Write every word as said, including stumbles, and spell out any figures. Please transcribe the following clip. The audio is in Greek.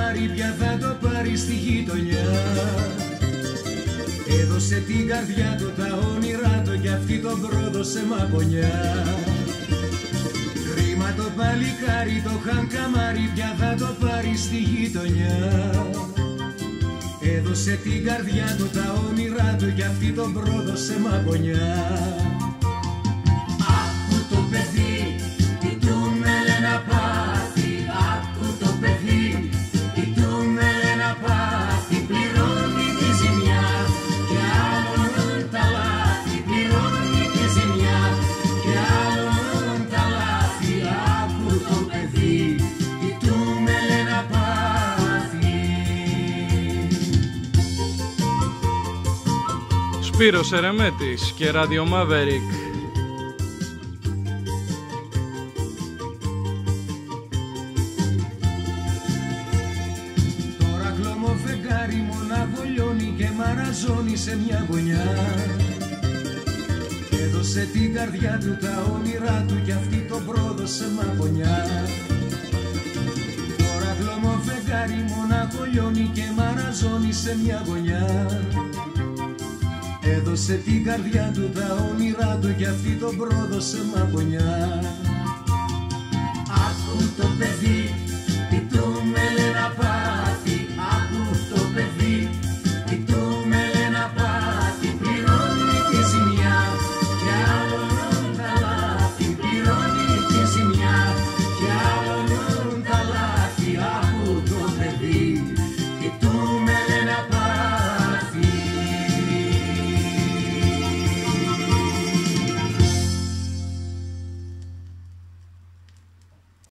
καμάρι πια θα το πάρει στη γειτονιά. Έδωσε την καρδιά του, τα όνειρά του κι αυτή τον πρόδωσε μαγωνιά. Κρίμα το παλικάρι, το χανκαμάρι πια θα το πάρει στη γειτονιά. Έδωσε την καρδιά του, τα όνειρά του κι αυτή τον πρόδωσε μαγωνιά. Άκου το παιδί, τι του μέλε να πάθει. Άκου το παιδί, τι του μέλε να πάθει. Πληρώνει τη ζημιά και άλλον τα λάθη. Πληρώνει τη ζημιά και άλλον τα λάθη. Άκου το παιδί, τι του μέλε να πάθει. Σπύρος Ερεμέτης και Radio Maverick. Τώρα κλωμό φεγγάρι μονάχο λιώνει και μαραζώνει σε μια γωνιά. Έδωσε την καρδιά του, τα όνειρά του κι αυτή τον πρόδωσε μαγωνιά. Τώρα κλωμό φεγγάρι μονάχο λιώνει και μαραζώνει σε μια γωνιά. Έδωσε την καρδιά του, τα όνειρά του κι αυτή τον πρόδωσε μαγωνιά. Άκου το παιδί,